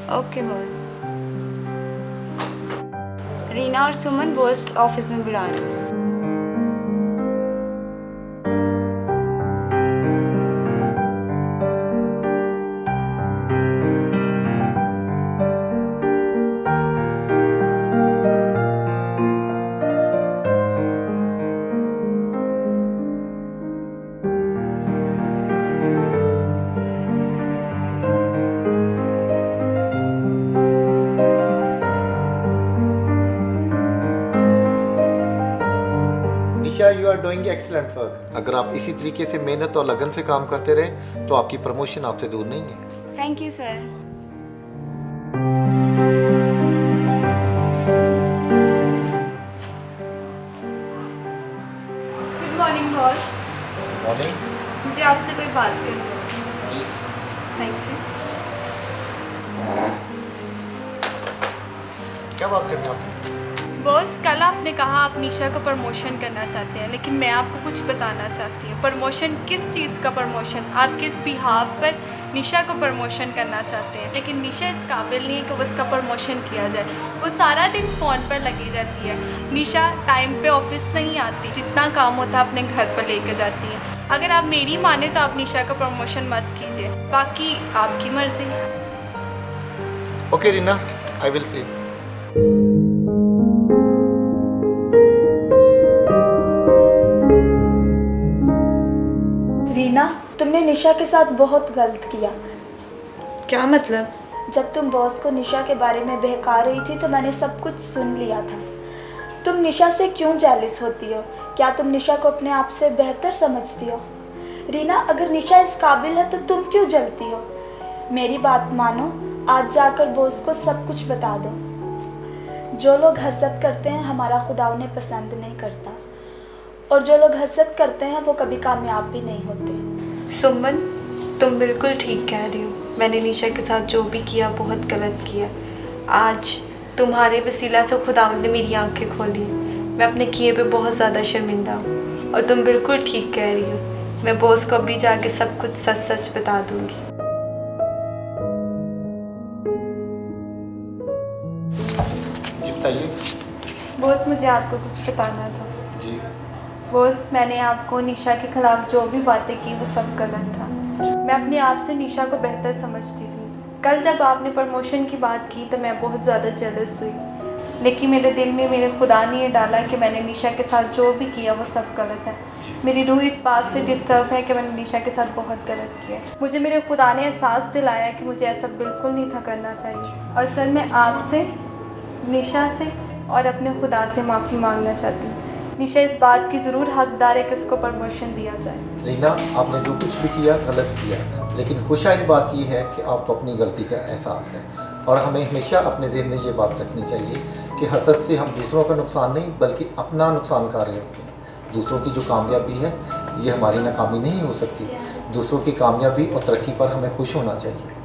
Okay boss. Reena और सुमन boss office में बुला रहे हैं। You are doing excellent work. अगर आप इसी तरीके से मेहनत और लगन से काम करते रहे तो आपकी प्रमोशन आपसे दूर नहीं है। Thank you sir. Good morning boss. Morning. मुझे आपसे कोई बात करनी है। प्लीज। Thank you. क्या बात करनी है आपने? बॉस, कल आपने कहा आप निशा को प्रमोशन करना चाहते हैं, लेकिन मैं आपको कुछ बताना चाहती हूँ। प्रमोशन किस चीज़ का प्रमोशन? आप किस बिहाफ पर निशा को प्रमोशन करना चाहते हैं, लेकिन निशा इस काबिल नहीं है कि उसका प्रमोशन किया जाए। वो सारा दिन फ़ोन पर लगी रहती है। निशा टाइम पे ऑफिस नहीं आती, जितना काम होता है अपने घर पर लेकर जाती है। अगर आप मेरी माने तो आप निशा का प्रमोशन मत कीजिए, बाकी आपकी मर्ज़ी। Okay Reena, I will see. Reena, तुमने निशा के साथ बहुत गलत किया। क्या मतलब? जब तुम बॉस को निशा के बारे में बहका रही थी तो मैंने सब कुछ सुन लिया था। तुम निशा से क्यों जेलस होती हो? क्या तुम निशा को अपने आप से बेहतर समझती हो? रीना, अगर निशा इस काबिल है तो तुम क्यों जलती हो? मेरी बात मानो, आज जाकर बॉस को सब कुछ बता दो। जो लोग हसद करते हैं हमारा खुदा उन्हें पसंद नहीं करता, और जो लोग हसद करते हैं वो कभी कामयाब भी नहीं होते। सुमन, तुम बिल्कुल ठीक कह रही हो। मैंने निशा के साथ जो भी किया बहुत गलत किया। आज तुम्हारे वसीला से खुदा ने मेरी आंखें खोली। मैं अपने किए पे बहुत ज़्यादा शर्मिंदा हूँ, और तुम बिल्कुल ठीक कह रही हो। मैं बॉस को अभी जाके सब कुछ सच सच बता दूँगी। बताइए। बॉस, मुझे आपको कुछ बताना था। जी। बॉस, मैंने आपको निशा के खिलाफ जो भी बातें की वो सब गलत था। मैं अपने आप से निशा को बेहतर समझती थी। कल जब आपने प्रमोशन की बात की तो मैं बहुत ज़्यादा जेलस हुई, लेकिन मेरे दिल में मेरे खुदा ने ये डाला कि मैंने निशा के साथ जो भी किया वो सब गलत है। मेरी रूह इस बात से डिस्टर्ब है कि मैंने निशा के साथ बहुत गलत किया। मुझे मेरे खुदा ने एहसास दिलाया कि मुझे ऐसा बिल्कुल नहीं था करना चाहिए, और सर मैं आपसे, निशा से और अपने खुदा से माफ़ी मांगना चाहती हूँ। निशा इस बात की ज़रूर हकदार है कि उसको प्रमोशन दिया जाए। रीना, आपने जो कुछ भी किया गलत किया, लेकिन खुशाइन बात यह है कि आपको अपनी गलती का एहसास है, और हमें हमेशा अपने ज़हन में ये बात रखनी चाहिए कि हसद से हम दूसरों का नुकसान नहीं बल्कि अपना नुकसान कर रहे होते हैं। दूसरों की जो कामयाबी है ये हमारी नाकामी नहीं हो सकती। दूसरों की कामयाबी और तरक्की पर हमें खुश होना चाहिए।